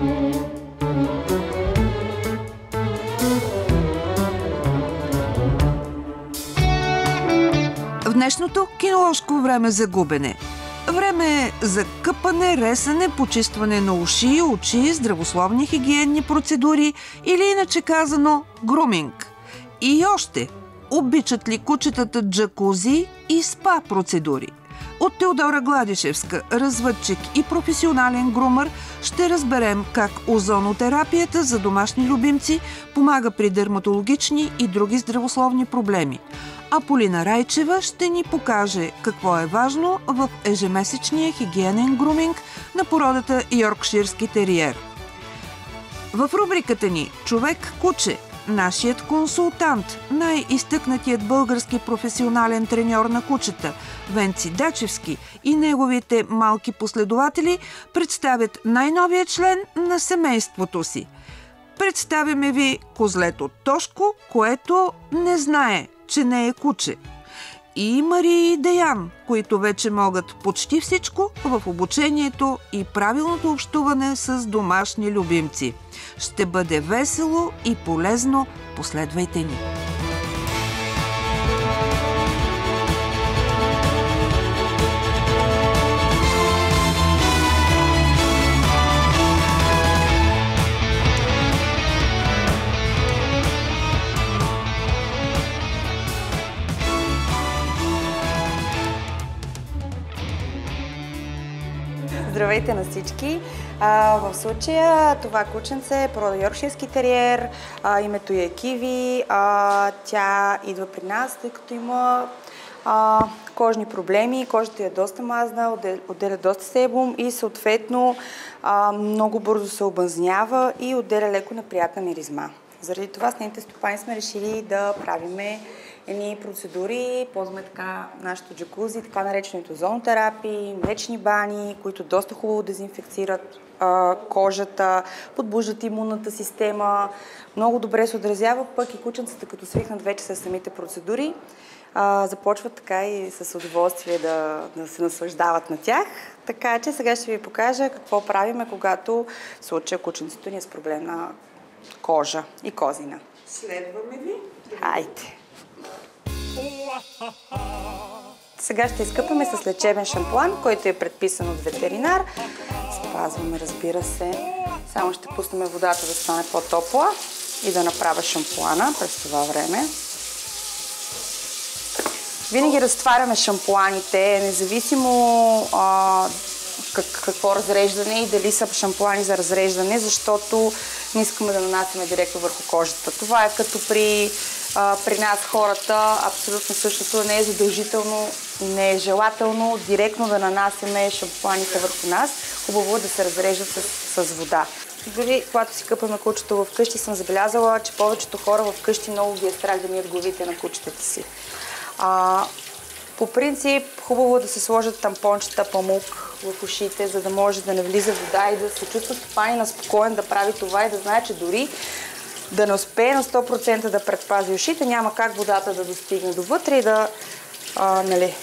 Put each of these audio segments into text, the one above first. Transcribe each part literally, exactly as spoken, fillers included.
В днешното киноложко време за губене. Време е за къпане, ресане, почистване на уши, очи, здравословни хигиенни процедури или иначе казано груминг. И още, обичат ли кучетата джакузи и спа процедури? От Теодора Гладишевска, развъдчик и професионален грумър, ще разберем как озонотерапията за домашни любимци помага при дерматологични и други здравословни проблеми. А Полина Райчева ще ни покаже какво е важно в ежемесечния хигиенен груминг на породата Йоркширски териер. В рубриката ни «Човек-куче» нашият консултант, най-изтъкнатият български професионален треньор на кучета Венци Дачевски и неговите малки последователи представят най-новия член на семейството си. Представяме ви козлето Тошко, което не знае, че не е куче. И Мария и Деян, които вече могат почти всичко в обучението и правилното общуване с домашни любимци. Ще бъде весело и полезно. Последвайте ни! Здравейте на всички! А, в случая това кученце е порода Йоркширски териер, а, името е Киви. А, тя идва при нас, тъй като има а, кожни проблеми, кожата е доста мазна, отделя, отделя доста себум и съответно а, много бързо се объзнява и отделя леко неприятна миризма. Заради това с нейните стопани сме решили да правиме едни процедури, ползваме така нашето джакузи, така нареченото озонотерапии, млечни бани, които доста хубаво дезинфекцират а, кожата, подбуждат имунната система, много добре се отразява, пък и кученцата, като свикнат вече с самите процедури, а, започват така и с удоволствие да, да се наслаждават на тях. Така че сега ще ви покажа какво правиме, когато в случая кученцето ни е с проблемна кожа и козина. Следваме ви. Хайде! Сега ще изкъпаме с лечебен шампуан, който е предписан от ветеринар. Спазваме, разбира се. Само ще пуснем водата да стане по-топла и да направя шампуана през това време. Винаги разтваряме шампуаните, независимо а, как, какво разреждане и дали са шампуани за разреждане, защото не искаме да нанасяме директно върху кожата. Това е като при, а, при нас хората, абсолютно същото, не е задължително, не е желателно директно да нанасяме шампуаните върху нас. Хубаво е да се разреждат с, с вода. Дори когато си къпаме кучето вкъщи, съм забелязала, че повечето хора вкъщи много ги е страх да мият главите на кучетата си. А, по принцип, хубаво е да се сложат тампончета, памук в ушите, за да може да не влиза вода и да се чувства стопанина спокоен да прави това и да знае, че дори да не успее на сто процента да предпази ушите, няма как водата да достигне довътре и да, а, нали...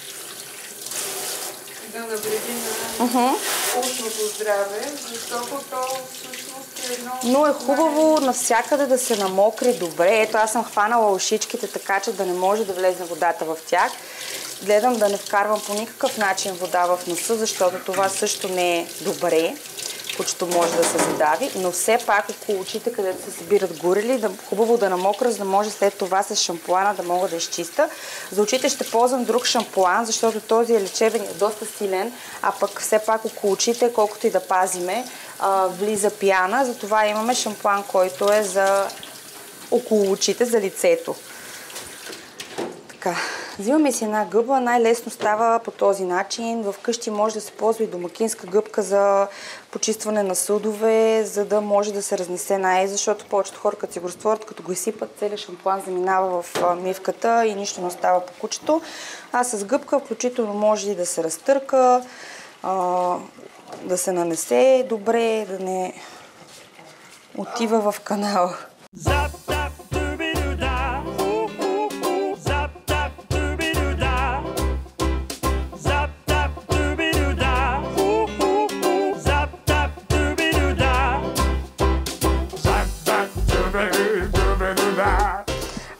да навреди на uh-huh. ушното здраве, защото то всъщност е едно... Но е хубаво навсякъде да се намокри добре. Ето, аз съм хванала ушичките така, че да не може да влезе водата в тях. Гледам да не вкарвам по никакъв начин вода в носа, защото това също не е добре. Кучето може да се задави, но все пак около очите, където се събират гурели, да, хубаво да намокра, за да може след това с шампуана да мога да изчиста. За очите ще ползвам друг шампуан, защото този е лечебен, е доста силен, а пък все пак около очите, колкото и да пазиме, а, влиза пяна. Затова имаме шампуан, който е за около очите, за лицето. Така. Взимаме си една гъба, най-лесно става по този начин. Вкъщи може да се ползва и домакинска гъбка за почистване на съдове, за да може да се разнесе най- защото повечето хора, като си го разтворят, като го изсипат, целият шампуан заминава в мивката и нищо не остава по кучето. А с гъбка включително може и да се разтърка, да се нанесе добре, да не отива в канала.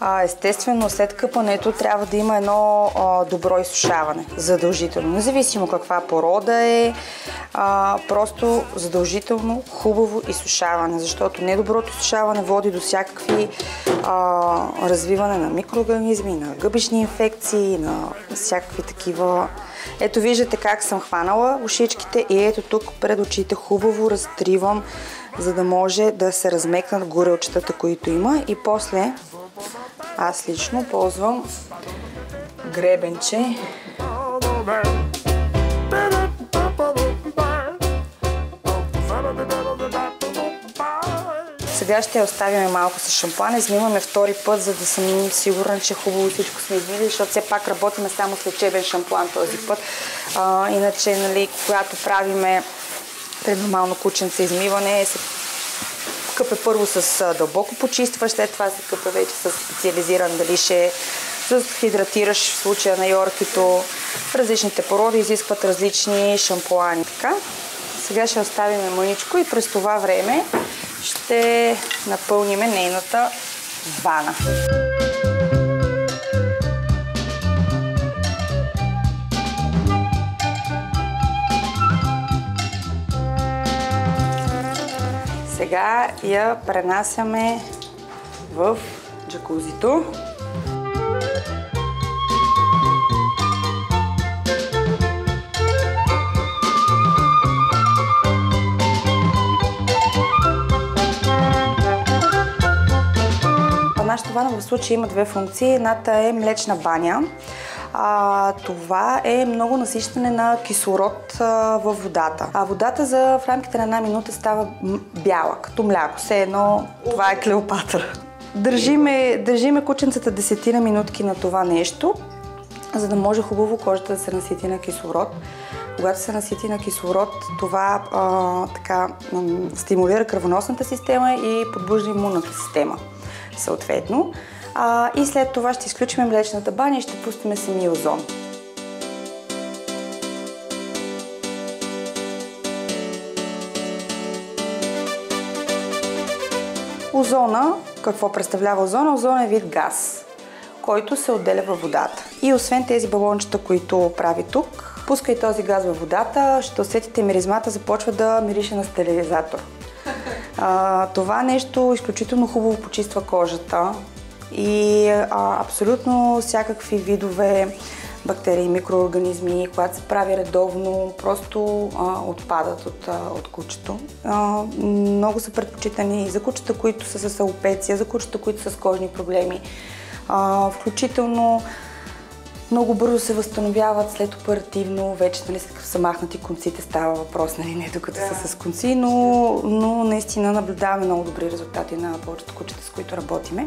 А, естествено, след къпането трябва да има едно а, добро изсушаване, задължително. Независимо каква порода е, а, просто задължително хубаво изсушаване, защото недоброто изсушаване води до всякакви а, развиване на микроорганизми, на гъбични инфекции, на всякакви такива. Ето виждате как съм хванала ушичките и ето тук пред очите хубаво разтривам, за да може да се размекнат горелчетата, които има, и после аз лично ползвам гребенче. Сега ще я оставим малко с шампуан. Измиваме втори път, за да съм сигурна, че хубаво всичко сме измили, защото все пак работиме само с лечебен шампуан този път. А, иначе, нали, когато правиме при нормално кученце измиване, се къпе първо с дълбоко почистващ, след това се къпе вече с специализиран, дали ще хидратираш в случая на йоркито. Различните породи изискват различни шампуани. Така. Сега ще оставим мъничко и през това време ще напълним нейната вана. Сега я пренасяме в джакузито. Нашата вана в случая има две функции. Едната е млечна баня. А, това е много насищане на кислород а, във водата. А водата за в рамките на една минута става бяла, като мляко. Все едно това е Клеопатра. Държиме, държиме кученцата десетина минутки на това нещо, за да може хубаво кожата да се насити на кислород. Когато се насити на кислород, това а, така, стимулира кръвоносната система и подбужда имунната система. Съответно. А, и след това ще изключим млечната баня и ще пустим самия озон. Озона, какво представлява озона? Озона е вид газ, който се отделя във водата. И освен тези балончета, които прави тук, пускай този газ във водата, ще усетите миризмата, започва да мирише на стерилизатор. А, това нещо изключително хубаво почиства кожата и а, абсолютно всякакви видове бактерии, микроорганизми, когато се прави редовно, просто а, отпадат от, а, от кучето. А, много са предпочитани и за кучета, които са с алопеция, за кучета, които са с кожни проблеми. А, включително много бързо се възстановяват след оперативно, вече, нали, след като са махнати конците, става въпрос, нали, не докато да. са с конци, но, но наистина наблюдаваме много добри резултати на повечето кучета, с които работиме.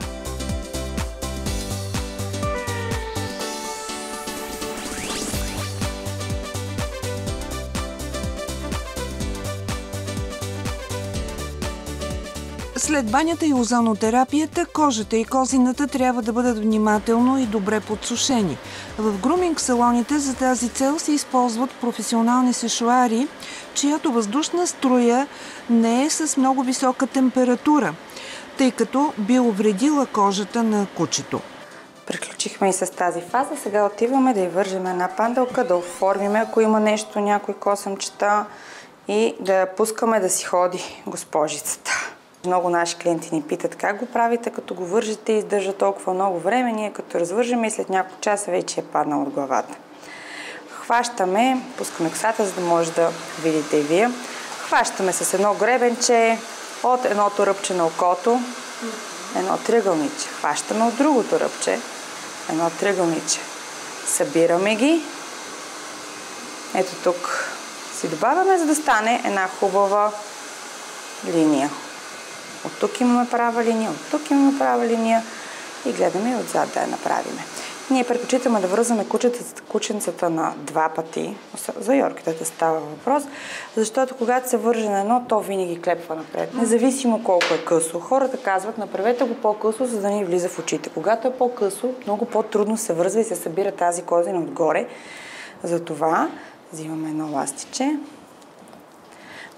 След банята и озонотерапията, кожата и козината трябва да бъдат внимателно и добре подсушени. В груминг салоните за тази цел се използват професионални сешоари, чиято въздушна струя не е с много висока температура, тъй като би увредила кожата на кучето. Приключихме и с тази фаза. Сега отиваме да й вържем една панделка, да оформиме, ако има нещо, някои косъмчета, и да я пускаме да си ходи госпожицата. Много наши клиенти ни питат как го правите, като го вържете и издържа толкова много време. Ние като развържем и след няколко часа вече е паднал от главата. Хващаме, пускаме косата, за да може да видите и вие. Хващаме с едно гребенче от едното ръбче на окото, едно триъгълниче. Хващаме от другото ръбче, едно триъгълниче. Събираме ги. Ето тук си добавяме, за да стане една хубава линия. От тук имаме права линия, от тук имаме права линия и гледаме и отзад да я направим. Ние предпочитаме да връзваме кученцата на два пъти, за йорките става въпрос, защото когато се върже на едно, то винаги клепва напред. Независимо колко е късо. Хората казват, направете го по-късо, за да ни влиза в очите. Когато е по-късо, много по-трудно се вързва и се събира тази козина отгоре. Затова взимаме едно ластиче,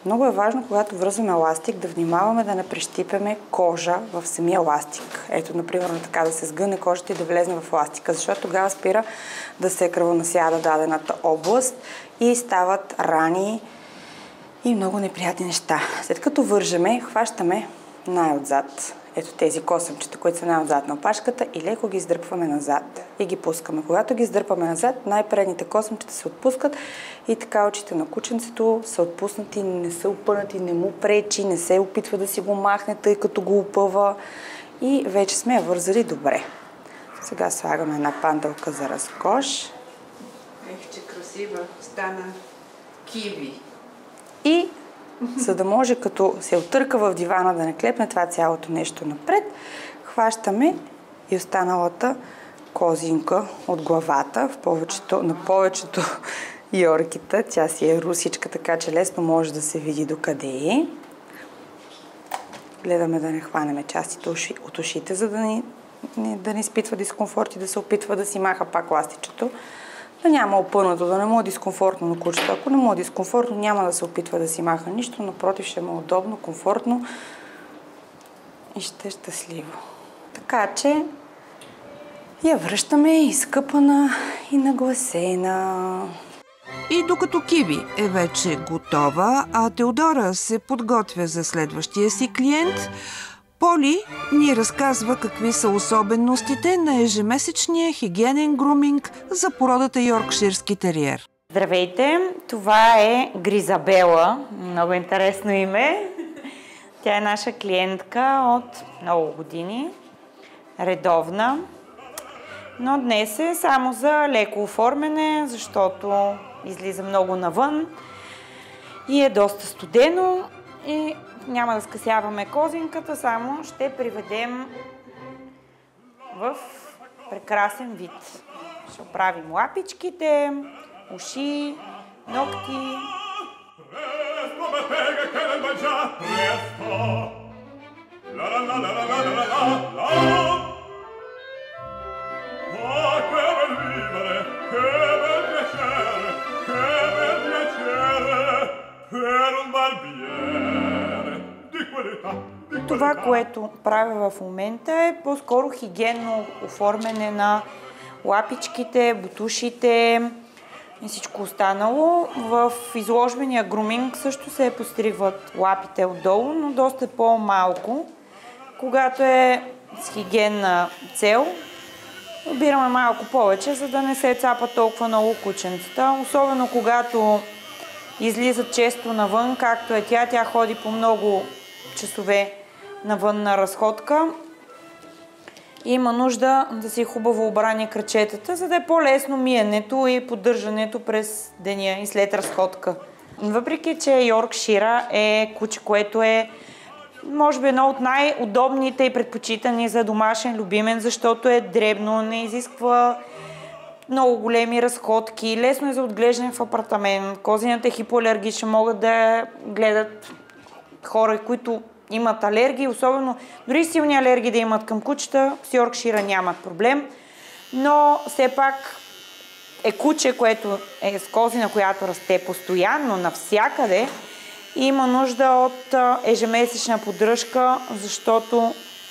Много е важно, когато връзваме еластик, да внимаваме да не прещипеме кожа в самия еластик. Ето, например, така да се сгъне кожата и да влезне в еластика, защото тогава спира да се кръвонасяда дадената област и стават рани и много неприятни неща. След като вържеме, хващаме най-отзад. Ето тези косъмчета, които са най-отзад на опашката и леко ги издърпваме назад и ги пускаме. Когато ги издърпаме назад, най-предните косъмчета се отпускат и така очите на кученцето са отпуснати, не са опънати, не му пречи, не се опитва да си го махне, тъй като го опъва и вече сме я вързали добре. Сега слагаме една пандълка за разкош. Ех, че красива стана киви. И за да може като се отърка в дивана да не клепне това цялото нещо напред, хващаме и останалата козинка от главата в повечето, на повечето йоркита. Тя си е русичка, така че лесно може да се види докъде е. Гледаме да не хванеме частите от ушите, за да не, да не изпитва дискомфорт и да се опитва да си маха пак ластичето. Да няма опънато, да не му е дискомфортно на кучето. Ако не му е дискомфортно, няма да се опитва да си маха нищо, напротив ще му е удобно, комфортно и ще е щастливо. Така че я връщаме изкъпана и нагласена. И докато Киви е вече готова, а Теодора се подготвя за следващия си клиент, Поли ни разказва какви са особеностите на ежемесечния хигиенен груминг за породата йоркширски териер. Здравейте! Това е Гризабела. Много интересно име. Тя е наша клиентка от много години. Редовна. Но днес е само за леко оформяне, защото излиза много навън и е доста студено и няма да скъсяваме козинката, само ще приведем в прекрасен вид. Ще оправим лапичките, уши, ногти. Това, което правя в момента е по-скоро хигиенно оформяне на лапичките, бутушите и всичко останало. В изложбения груминг също се постригват лапите отдолу, но доста по-малко. Когато е с хигиенна цел, обираме малко повече, за да не се цапа толкова много кученцата. Особено когато излизат често навън, както е тя. Тя ходи по много часове навън на разходка. Има нужда да си хубаво обрани крачетата, за да е по-лесно миенето и поддържането през деня и след разходка. Въпреки че Йоркшира е куче, което е може би едно от най-удобните и предпочитани за домашен любимен, защото е дребно, не изисква много големи разходки, лесно е за отглеждане в апартамент. Козината е хипоалергична, могат да гледат хора, които имат алергии, особено дори силни алергии да имат към кучета, с Йоркшира нямат проблем, но все пак е куче, което е с козина, която расте постоянно навсякъде и има нужда от ежемесечна поддръжка, защото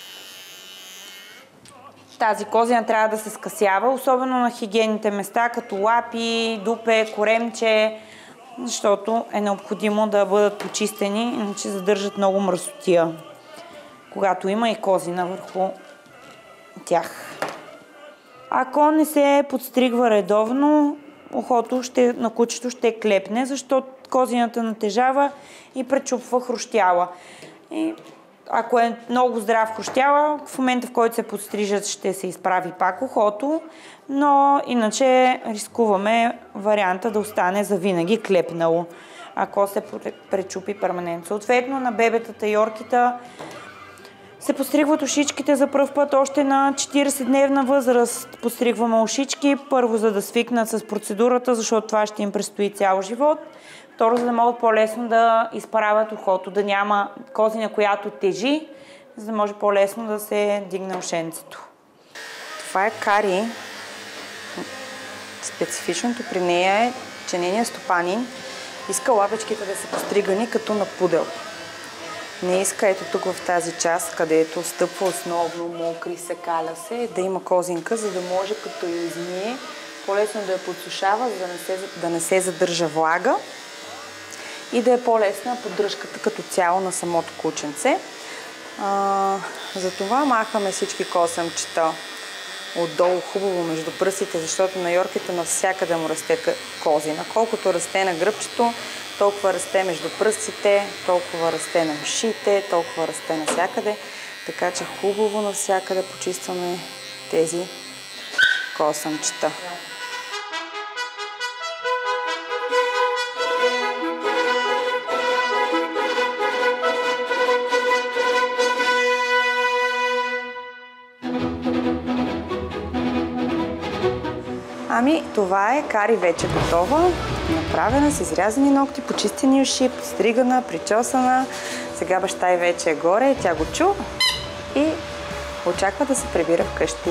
тази козина трябва да се скъсява, особено на хигиенните места, като лапи, дупе, коремче, защото е необходимо да бъдат почистени, иначе задържат много мръсотия, когато има и козина върху тях. Ако не се подстригва редовно, ухото ще, на кучето ще клепне, защото козината натежава и пречупва хрущяла. И ако е много здрав хрущяла, в момента в който се подстрижат ще се изправи пак ухото, но иначе рискуваме варианта да остане завинаги клепнало, ако се пречупи перманент. Съответно на бебетата йоркита се постригват ушичките за пръв път още на четиридесетдневна възраст. Постригваме ушички, първо за да свикнат с процедурата, защото това ще им предстои цял живот. Второ, за да могат по-лесно да изправят ухото, да няма козина, която тежи, за да може по-лесно да се дигне ушенцето. Това е Кари. Специфичното при нея е, че нейният стопанин Иска лапичките да са постригани като на пудел. Не иска ето тук в тази част, където стъпва основно, мокри, секаля се, да има козинка, за да може като я измие, по-лесно да я подсушава, за да не се, да не се задържа влага и да е по-лесна поддръжката като цяло на самото кученце. А, затова махаме всички косъмчета отдолу хубаво между пръстите, защото на йорките навсякъде му расте козина. Колкото расте на гръбчето, толкова расте между пръстите, толкова расте на ушите, толкова расте навсякъде. Така че хубаво навсякъде почистваме тези косъмчета. Ами, това е кари вече готова, направена с изрязани ногти, почистени уши, подстригана, причосана. Сега баща й вече е горе, тя го чу и очаква да се прибира вкъщи.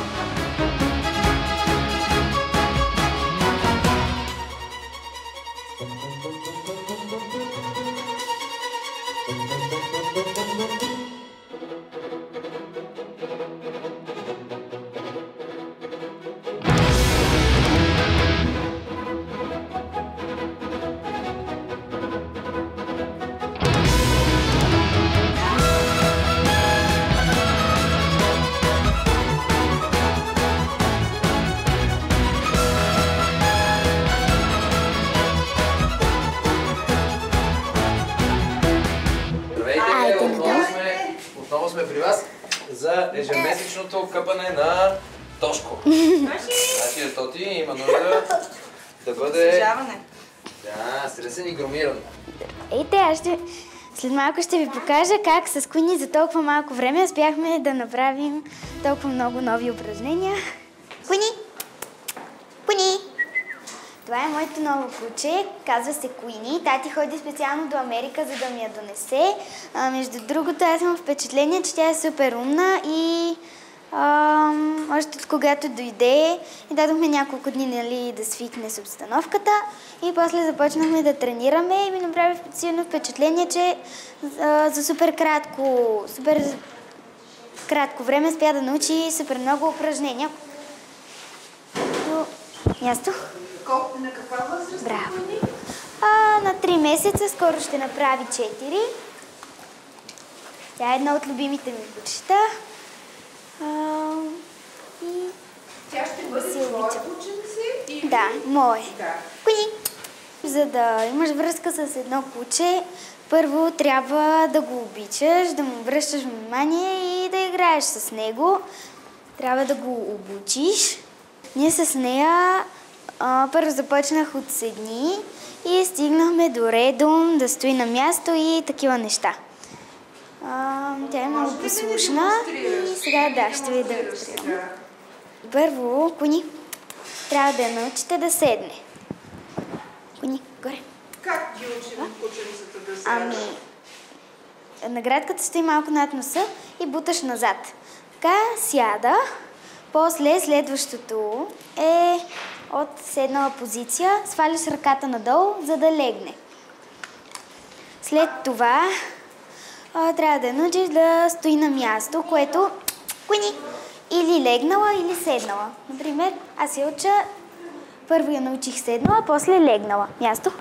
Отново сме при вас за ежемесечното къпане на Тошко. Значи Тоти има нужда да бъде... Освежаване. Да, стресен и громиран. Ейте, аз ще... След малко ще ви покажа как с Куни за толкова малко време успяхме да направим толкова много нови упражнения. Куни! Куни! Това е моето ново куче, казва се Куини. Тати ходи специално до Америка, за да ми я донесе. А, между другото, аз имам впечатление, че тя е супер умна и а, още от когато дойде и дадохме няколко дни, нали, да свикне с обстановката и после започнахме да тренираме и ми направи силно впечатление, че а, за супер кратко, супер кратко време успя да научи супер много упражнения. До място. Колко, на каква възраст? Браво. А, на три месеца, скоро ще направи четири. Тя е една от любимите ми кучета. А, и... Тя ще бъде твоя кученце? Или... Да, мое. Да. Куни! За да имаш връзка с едно куче, първо трябва да го обичаш, да му обръщаш внимание и да играеш с него. Трябва да го обучиш. Ние с нея а, първо започнах от седни и стигнахме до редом, да стои на място и такива неща. А, тя е много послушна и сега да, ще ви демонстрирам. Първо, Куни, трябва да я научите да седне. Куни, горе. Как ги учим кученцата да седат? Ами, наградката стои малко над носа и буташ назад. Така, сяда. После следващото е от седнала позиция, сваляш ръката надолу, за да легне. След това а, трябва да научиш да стои на място, което Куини, или легнала, или седнала. Например, аз я уча, първо я научих седнала, после легнала. Място.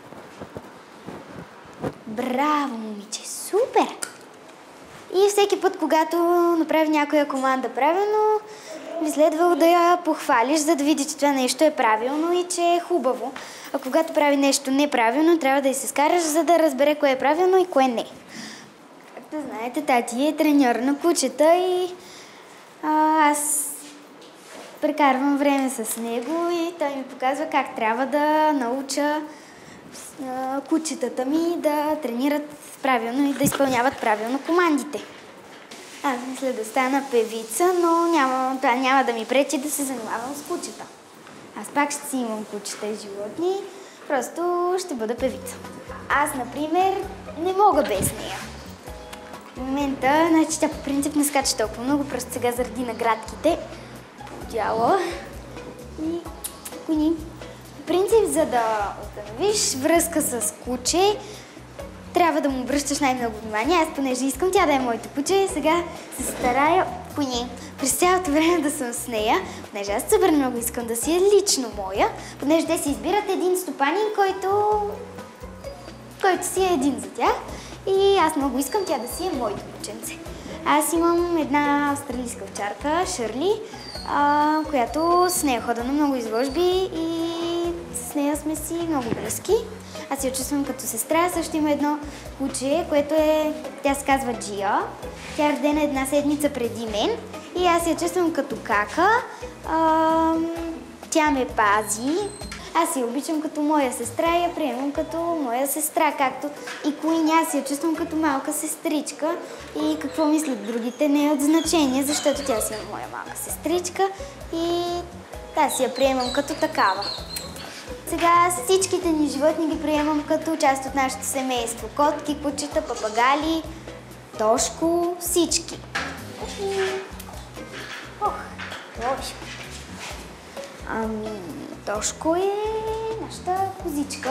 Браво, момиче! Супер! И всеки път, когато направи някоя команда правилно, би следвало да я похвалиш, за да видиш, че това нещо е правилно и че е хубаво. А когато прави нещо неправилно, трябва да й се скараш, за да разбере кое е правилно и кое не. Както знаете, тати е треньор на кучета и а, аз прекарвам време с него и той ми показва как трябва да науча а, кучетата ми да тренират правилно и да изпълняват правилно командите. Аз мисля да стана певица, но няма, това няма да ми пречи да се занимавам с кучета. Аз пак ще си имам кучета и животни, просто ще бъда певица. Аз, например, не мога без нея. В момента, значи тя по принцип не скача толкова много, просто сега заради наградките подяла. И Куини, принцип, за да установиш връзка с куче, трябва да му обръщаш най-много внимание. Аз, понеже искам тя да е моето куче, сега се старая поне през цялото време да съм с нея, понеже аз супер много искам да си е лично моя, понеже те си избират един стопанин, който, който си е един за тях. И аз много искам тя да си е моето кученце. Аз имам една австралийска овчарка, Шърли, а, която с нея хода на много изложби и с нея сме си много близки. Аз я чувствам като сестра. Също има едно куче, което е, тя се казва Джия. Тя е родена една седмица преди мен и аз я чувствам като кака. А, тя ме пази. Аз я обичам като моя сестра и я приемам като моя сестра, както и Куин, аз я чувствам като малка сестричка и какво мислят другите не е от значение, защото тя си е моя малка сестричка и аз я приемам като такава. Сега всичките ни животни ги приемам като част от нашето семейство. Котки, кучета, папагали, Тошко, всички. Ох, лошо. Ами, Тошко е нашата козичка.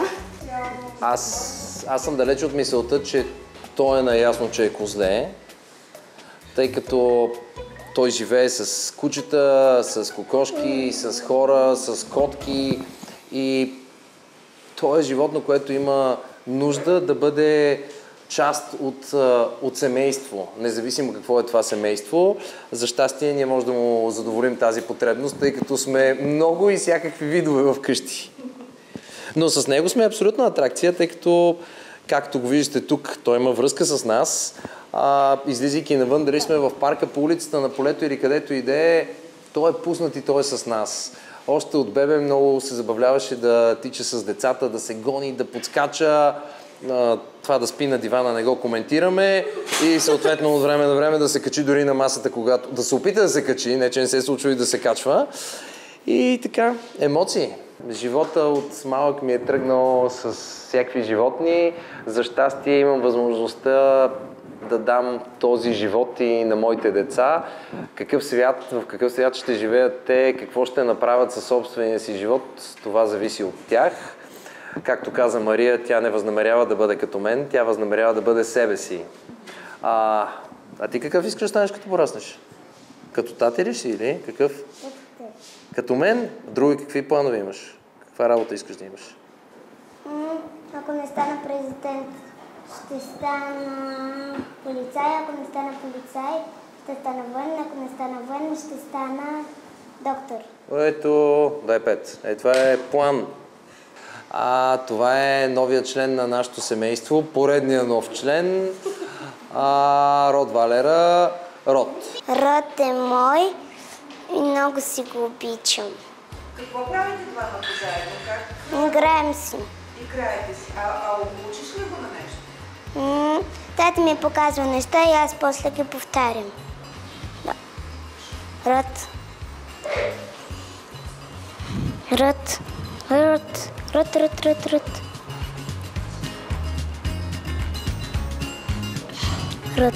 Аз, аз съм далеч от мисълта, че той е наясно, че е козле, тъй като той живее с кучета, с кокошки, с хора, с котки и той е животно, което има нужда да бъде част от, от семейство, независимо какво е това семейство. За щастие ние можем да му задоволим тази потребност, тъй като сме много и всякакви видове вкъщи. Но с него сме абсолютна атракция, тъй като, както го виждате тук, той има връзка с нас. А, излизайки навън, дали сме в парка, по улицата, на полето или където и да е, той е пуснат и той е с нас. Още от бебе много се забавляваше да тича с децата, да се гони, да подскача. Това да спи на дивана не го коментираме и съответно от време на време да се качи дори на масата, когато да се опита да се качи, не че не се случва и да се качва. И така, емоции. Живота от малък ми е тръгнал с всякакви животни. За щастие имам възможността да дам този живот и на моите деца. Какъв свят, в какъв свят ще живеят те, какво ще направят със собствения си живот, това зависи от тях. Както каза Мария, тя не възнамерява да бъде като мен, тя възнамерява да бъде себе си. А, а ти какъв искаш да станеш като пораснеш? Като тати ли си или какъв? Като мен? Други какви планове имаш? Каква работа искаш да имаш? Ако не стана президент, ще стана полицай. Ако не стана полицай, ще стана военен. Ако не стана военен, ще стана доктор. Ето, дай пет. Е, това е план. А, това е новият член на нашето семейство, поредния нов член. А, Ротвалера. Рот. Рот е мой и много си го обичам. Какво правите двамата заедно? Как? Играем си. Играете си. А, а учиш ли го на нещо? М- Тата ми показва неща и аз после ги повтарям. Да. Рот. Рот. Рот. Рот, рот, рот, рот. Рот.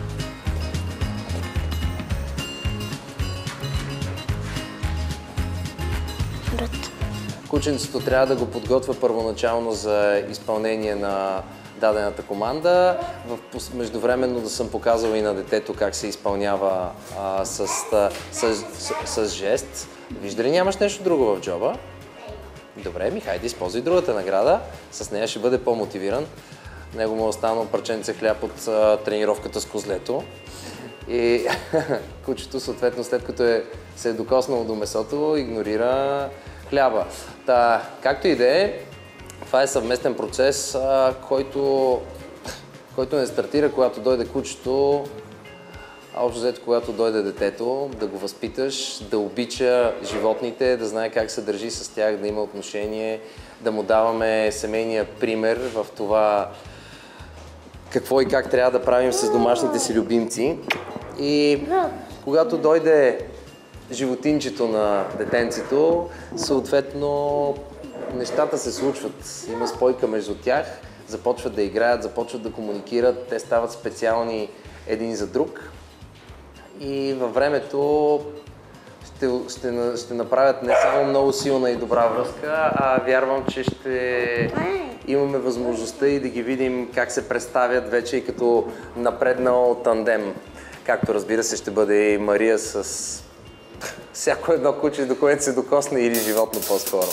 Рот. Кученцето трябва да го подготвя първоначално за изпълнение на дадената команда. В, междувременно да съм показал и на детето как се изпълнява а, с, с, с, с, с жест. Вижда ли нямаш нещо друго в джоба? Добре, ми хайде, използвай другата награда. С нея ще бъде по-мотивиран. Него му е останал парченце хляб от а, тренировката с козлето. И кучето, съответно, след като е, се е докоснало до месото, игнорира хляба. Та, както и да е, това е съвместен процес, а, който, който не стартира, когато дойде кучето, а общо взето, когато дойде детето, да го възпиташ, да обича животните, да знае как се държи с тях, да има отношение, да му даваме семейния пример в това какво и как трябва да правим с домашните си любимци. И когато дойде животинчето на детенцето, съответно нещата се случват. Има спойка между тях, започват да играят, започват да комуникират, те стават специални един за друг. И във времето ще, ще, ще направят не само много силна и добра връзка, а вярвам, че ще имаме възможността и да ги видим как се представят вече и като напреднал тандем. Както разбира се ще бъде и Мария с всяко едно куче, до което се докосне, или животно по-скоро.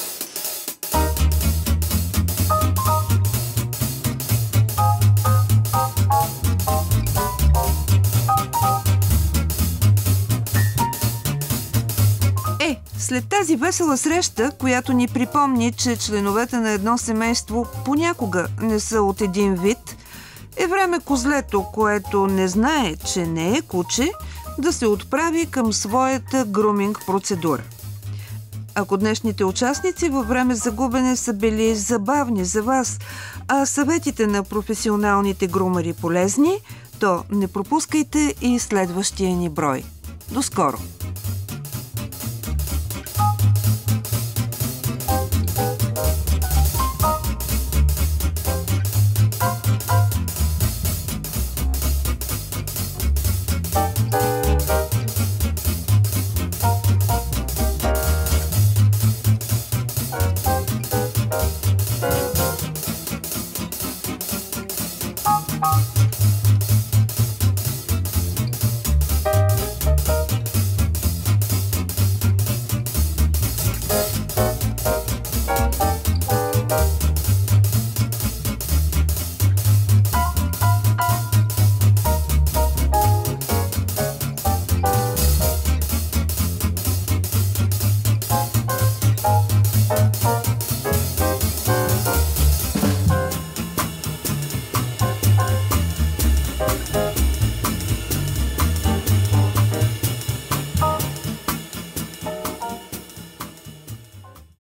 След тази весела среща, която ни припомни, че членовете на едно семейство понякога не са от един вид, е време козлето, което не знае, че не е куче, да се отправи към своята груминг процедура. Ако днешните участници във време за губене са били забавни за вас, а съветите на професионалните грумари полезни, то не пропускайте и следващия ни брой. До скоро!